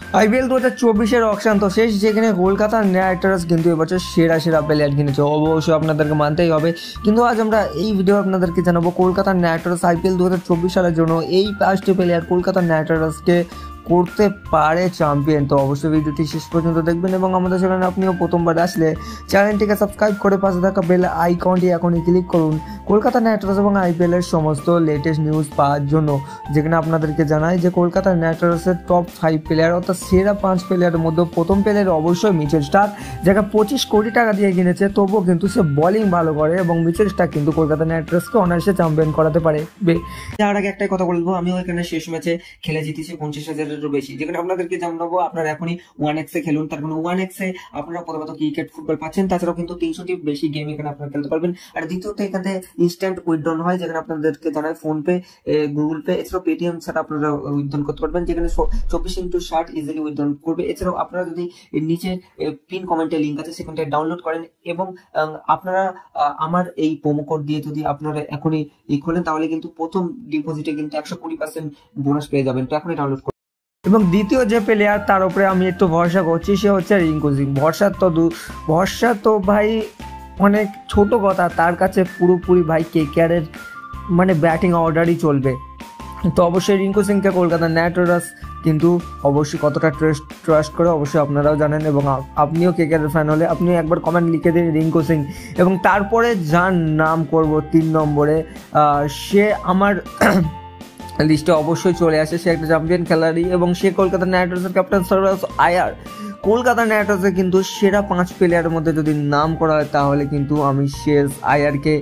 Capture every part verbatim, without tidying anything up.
IPL দু হাজার চব্বিশের অকশন তো শেষ, যেখানে কলকাতা নাইট রাইডার্স কিন্তু এবছর সেরা সেরা প্লেয়ার কিনেছে, অবশ্যই আপনাদেরকে মানতেই হবে। কিন্তু আজ আমরা এই ভিডিও আপনাদেরকে জানাবো কলকাতা নাইট রাইডার্স আইপিএল দু হাজার চব্বিশ সালের জন্য এই পাঁচটি প্লেয়ার কলকাতা নাইট রাইডার্সকে করতে পারে চ্যাম্পিয়ন। তো অবশ্যই ভিডিওটি শেষ পর্যন্ত দেখবেন এবং আমাদের চ্যানেলে আপনিও প্রথমবার আসলে চ্যানেলটিকে সাবস্ক্রাইব করে পাশে থাকা বেল আইকনটি এখনই ক্লিক করুন কলকাতা নাইট রাইডার্স এবং আইপিএলের সমস্ত লেটেস্ট নিউজ পাওয়ার জন্য। যেখানে আপনাদেরকে জানাই যে কলকাতা নাইট রাইডার্সের টপ ফাইভ প্লেয়ার অর্থাৎ সেরা পাঁচ প্লেয়ারের মধ্যে প্রথম প্লেয়ার অবশ্যই মিচেল স্টার্ক, যাকে পঁচিশ কোটি টাকা দিয়ে কিনেছে, তবুও কিন্তু সে বোলিং ভালো করে এবং মিচেল স্টার্ক কিন্তু কলকাতা নাইট রাইডার্সকে অনার্সে চ্যাম্পিয়ন করাতে পারে। যার আগে একটাই কথা বলবো, আমিও এখানে শেষ ম্যাচে খেলে জিতেছি পঞ্চাশ হাজারেরও বেশি, যেখানে আপনাদেরকে জানাবো আপনারা এখনই ওয়ান এক্স এ খেলুন। তার মানে ওয়ান এক্স এ আপনারা প্রথমত ক্রিকেট ফুটবল পাচ্ছেন, তাছাড়াও কিন্তু তিনশোটি বেশি গেম এখানে আপনারা খেলতে পারবেন। আর দ্বিতীয়ত এখানে ইনস্ট্যান্ট উইথড্রন হয়, যেখানে আপনাদেরকে জানায় ফোন পে, গুগল পে, এছাড়াও পেটিএম ছাড়া আপনারা উইথড্রন করতে পারবেন, যেখানে চব্বিশ ইন্টু ষাট ইজিলি উইথড্রন করবে। এছাড়াও আপনারা যদি নিচে পিন কমেন্টে লিঙ্ক আছে সেখান থেকে ডাউনলোড করেন এবং আপনারা আমার এই প্রোমো কোড দিয়ে যদি আপনারা এখনই ই খোলেন, তাহলে কিন্তু প্রথম ডিপোজিটে কিন্তু একশো কুড়ি পার্সেন্ট বোনাস পেয়ে যাবেন। তো এখনই ডাউনলোড করুন। এবং দ্বিতীয় যে প্লেয়ার তার উপরে আমি একটু ভরসা করছি সে হচ্ছে রিঙ্কু সিং। ভরসা তো ভরসা তো ভাই অনেক ছোট কথা, তার কাছে পুরোপুরি ভাই কেকেআরের মানে ব্যাটিং অর্ডারই চলবে। তো অবশ্যই রিঙ্কু সিংকে কলকাতা নাইট রাইডার্স কিন্তু অবশ্যই কতটা ট্রাস্ট ট্রাস্ট করে অবশ্যই আপনারাও জানেন, এবং আপনিও কেকেআরের ফ্যান হলে আপনি একবার কমেন্ট লিখে দিন রিঙ্কু সিং। এবং তারপরে যার নাম করব তিন নম্বরে, সে আমার লিস্টে অবশ্যই চলে আসে, সে একটা চ্যাম্পিয়ন খেলোয়াড়ই এবং সে কলকাতা নাইট রাইডার্সের ক্যাপ্টেন সর্বরাজ আয়ার। কলকাতা নাইট রাইডার্সের কিন্তু সেরা পাঁচ প্লেয়ারের মধ্যে যদি নাম করা হয় তাহলে কিন্তু আমি শেষ আয়ারকে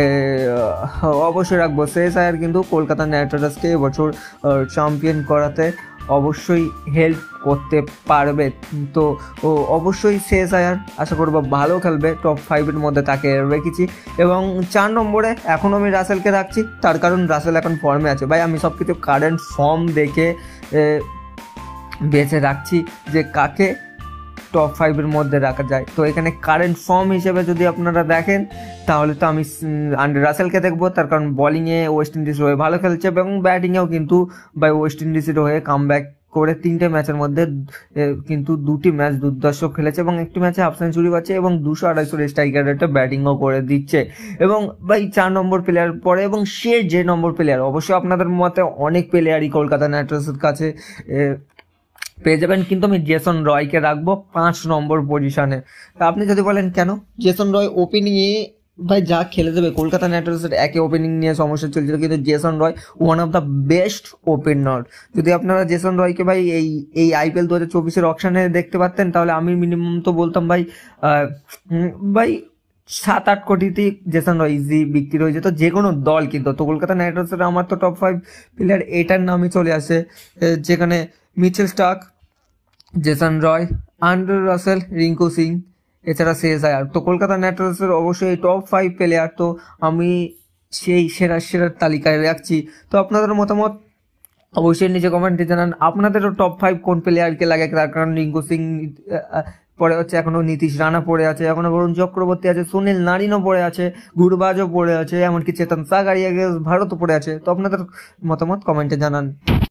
অবশ্যই রাখবো। শেষ আয়ার কিন্তু কলকাতা নাইট রাইডার্সকে এবছর চ্যাম্পিয়ন করাতে অবশ্যই হেল্প করতে পারবে। তো ও অবশ্যই শেষ আয়ার আশা করবো ভালো খেলবে, টপ ফাইভের মধ্যে তাকে রেখেছি। এবং চার নম্বরে এখন আমি রাসেলকে রাখছি, তার কারণ রাসেল এখন ফর্মে আছে। ভাই আমি সব কিছু কারেন্ট ফর্ম দেখে বেছে রাখছি যে কাকে টপ ফাইভের মধ্যে রাখা যায়। তো এখানে কারেন্ট ফর্ম হিসেবে যদি আপনারা দেখেন তাহলে তো আমি আন্ডার রাসেলকে দেখবো, তার কারণ বোলিংয়ে ওয়েস্ট ইন্ডিজ হয়ে ভালো খেলছে এবং ব্যাটিংয়েও কিন্তু বাই ওয়েস্ট ইন্ডিজের হয়ে কামব্যাক করে তিনটে ম্যাচের মধ্যে কিন্তু দুটি ম্যাচ দুর্দর্শ খেলেছে এবং একটি ম্যাচে হাফ সেঞ্চুরি পাচ্ছে এবং দুশো আড়াইশো স্ট্রাইকার রেটে ব্যাটিংও করে দিচ্ছে। এবং ভাই চার নম্বর প্লেয়ার পরে এবং সে যে নম্বর প্লেয়ার, অবশ্যই আপনাদের মতে অনেক প্লেয়ারই কলকাতা নাইট রাইডার্সের কাছে পেয়ে যাবেন, কিন্তু আমি জেসন রয়কে রাখবো পাঁচ নম্বর পজিশনে। তা আপনি যদি বলেন কেন, জেসন রয় ওপেনিংয়ে ভাই যা খেলে দেবে, কলকাতা নাইট রাইডার্সের একে ওপেনিং নিয়ে সমস্যা চলছিল, কিন্তু Jason Roy one of the best opener. যদি আপনারা জেসন রয়কে ভাই এই এই আইপিএল দু হাজার চব্বিশের অকশনে দেখতে পারতেন তাহলে আমি মিনিমাম তো বলতাম ভাই ভাই সাত আট কোটিতেই জেসন রয় ইজি বিক্রি হয়ে যেত যে কোনো দল। কিন্তু তো কলকাতা নাইট রাইডার্সের আমার তো টপ ফাইভ প্লেয়ার এটার নামই চলে আসে, যেখানে Mitchell Starc, Jason Roy, Andre Russell, Rinku Singh, এছাড়া শেষ আয়ার। তো কলকাতা নাইট রাইডার্সের অবশ্যই টপ ফাইভ প্লেয়ার তো আমি সেই সেরা সেরার তালিকায় রাখছি। তো আপনাদের মতামত অবশ্যই নিচে কমেন্টে জানান, আপনাদেরও টপ ফাইভ কোন প্লেয়ারকে লাগে। তার কারণ রিঙ্কু সিং পড়ে হচ্ছে, এখনো নীতিশ রানা পড়ে আছে, এখনো বরুণ চক্রবর্তী আছে, সুনীল নারিনও পড়ে আছে, গুরবাজও পড়ে আছে, এমনকি চেতন সাগারিয়া ভারতও পড়ে আছে। তো আপনাদের মতামত কমেন্টে জানান।